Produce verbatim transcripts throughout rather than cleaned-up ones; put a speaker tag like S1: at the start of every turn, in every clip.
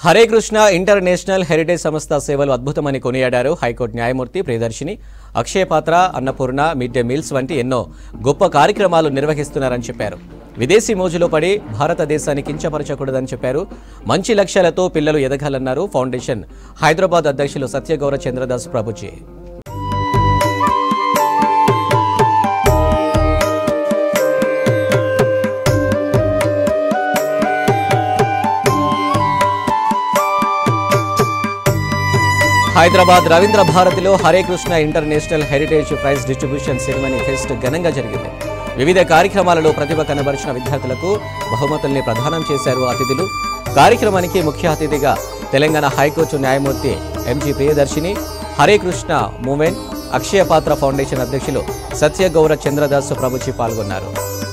S1: Hare Krishna international heritage సంస్థ సేవలు అద్భుతమని కొనియాడారు హైకోర్టు న్యాయమూర్తి Priyadarshini. Akshayapatra, Annapurna, mid day meals వంటి ఎన్నో గొప్ప కార్యక్రమాలు నిర్వహిస్తున్నారని చెప్పారు. విదేశీ మోజులో పడి భారతదేశాన్ని కించపరచకూడదని చెప్పారు. మంచి లక్ష్యాలతో పిల్లలు ఎదగాలన్నారు ఫౌండేషన్ హైదరాబాద్ అధ్యక్షులు సత్యగౌర చంద్రదాస్ ప్రభుజీ. హైదరాబాద్ రవీంద్ర భారతిలో Hare Krishna international heritage prize distribution ceremony fest ఘనంగా జరిగింది. వివిధ కార్యక్రమాలలో ప్రతిభ కనబరిచిన విద్యార్థులకు బహుమతుల్ని ప్రదానం చేశారు అతిథులు. కార్యక్రమానికి ముఖ్య అతిథిగా తెలంగాణ హైకోర్టు న్యాయమూర్తి MG Priyadarshini, Hare Krishna movement Akshayapatra foundation అధ్యక్షులు సత్యగౌర చంద్రదాస్ ప్రభుజీ పాల్గొన్నారు.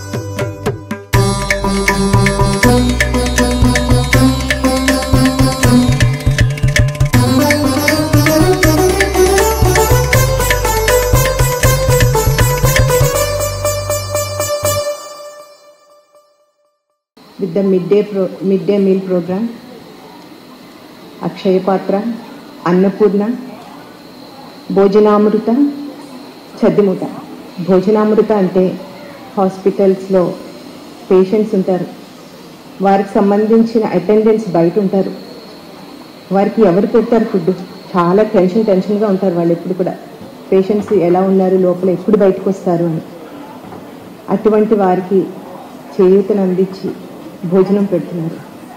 S2: With the midday pro, midday meal program, Akshayapatra, Annapurna, Bhojanamruta, Chadimuta. Bhojanamruta ante hospitals lo patients untaru, variki sambandhinchina attendants bayita untaru, variki evaru pettaru food chaala tension tension ga untaru vallu eppudu kuda patients ela unnaru lopala eppudu bayitiki vastaru ani అటువంటి వారికి చేయూతను అందించి భోజనం పెడుతున్నారు.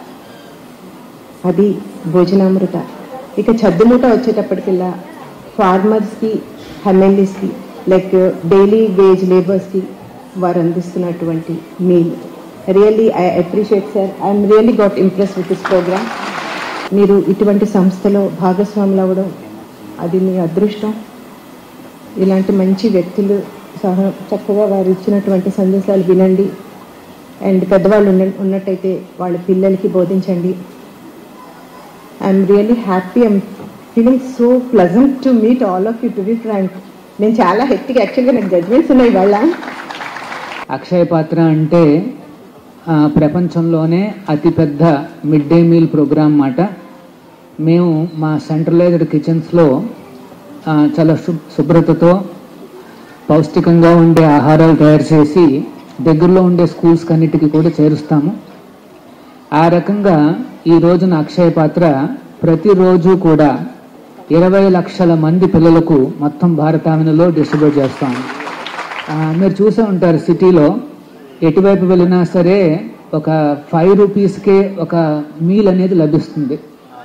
S2: అది భోజనామృత. ఇక చద్దుమూట వచ్చేటప్పటికల్లా ఫార్మర్స్కి, హెమ్మెల్లీస్కి, లైక్ డైలీ వేజ్ లేబర్స్కి వారు అందిస్తున్నటువంటి meal. Really I appreciate sir. I'm really got impress with this programme. మీరు ఇటువంటి సంస్థలో భాగస్వాములు అవ్వడం అది మీ అదృష్టం. ఇలాంటి మంచి వ్యక్తులు సహా చక్కగా వారు ఇచ్చినటువంటి సందేశాలు వినండి. అండ్ పెద్దవాళ్ళు ఉన్న ఉన్నట్టయితే వాళ్ళ పిల్లలకి బోధించండి. I'm really happy. I'm feeling so pleasant to meet all of you. To be frank, నేను చాలా హెక్టిక్. యాక్చువల్గా నాకు జడ్జ్మెంట్స్ ఉన్నాయి వాళ్ళ.
S3: అక్షయపాత్ర అంటే ప్రపంచంలోనే అతిపెద్ద మిడ్ డే మీల్ ప్రోగ్రామ్ మాట. మేము మా సెంట్రలైజ్డ్ కిచెన్స్లో చాలా శుభ్రతతో పౌష్టికంగా ఉండే ఆహారాలు తయారు చేసి దగ్గరలో ఉండే స్కూల్స్ కన్నిటికీ కూడా చేరుస్తాము. ఆ రకంగా ఈ రోజున అక్షయపాత్ర ప్రతిరోజు కూడా ఇరవై లక్షల మంది పిల్లలకు మొత్తం భారతావనిలో డిస్ట్రిబ్యూట్ చేస్తాము. మీరు చూసే ఉంటారు, సిటీలో ఎటువైపు వెళ్ళినా సరే ఒక ఫైవ్ రూపీస్కే ఒక మీల్ అనేది లభిస్తుంది.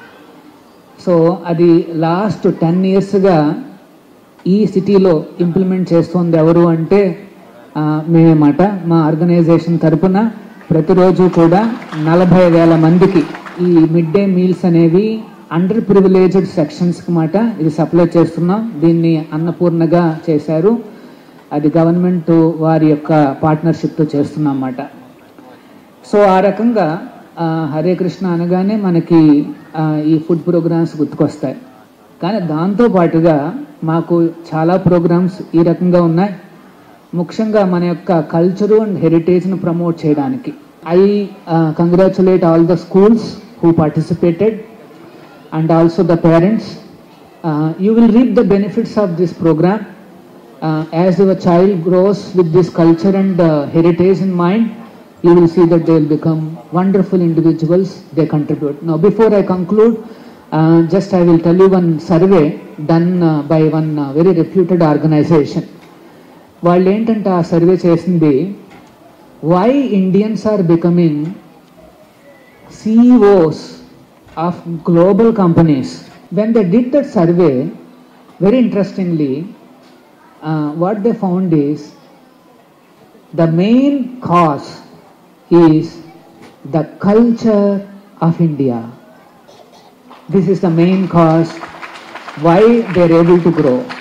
S3: సో అది లాస్ట్ టెన్ ఇయర్స్గా ఈ సిటీలో ఇంప్లిమెంట్ చేస్తుంది ఎవరు అంటే మేమేమాట. మా ఆర్గనైజేషన్ తరఫున ప్రతిరోజు కూడా నలభై వేల మందికి ఈ మిడ్ డే మీల్స్ అనేవి అండర్ ప్రివిలేజ్డ్ సెక్షన్స్కి మాట ఇది సప్లై చేస్తున్నాం. దీన్ని అన్నపూర్ణగా చేశారు. అది గవర్నమెంట్ వారి యొక్క పార్ట్నర్షిప్తో చేస్తున్నాం అన్నమాట. సో ఆ రకంగా హరే కృష్ణ అనగానే మనకి ఈ ఫుడ్ ప్రోగ్రామ్స్ గుర్తుకొస్తాయి. కానీ దాంతోపాటుగా మాకు చాలా ప్రోగ్రామ్స్ ఈ రకంగా ఉన్నాయి. ముఖ్యంగా మన యొక్క కల్చరు అండ్ హెరిటేజ్ను ప్రమోట్ చేయడానికి. I congratulate all the schools who participated and also the parents. You will reap the benefits of this programme. As your child grows with this culture and heritage in mind, you will see that they will become wonderful individuals. They contribute. Now before I conclude, uh, just I will tell you one survey done uh, by one uh, very reputed organization. వాళ్ళు ఏంటంటే ఆ survey చేసింది, why Indians are becoming C E Os of global companies. When they did that survey, very interestingly, uh, what they found is the main cause is the culture of India. This is the main cause why they are able to grow.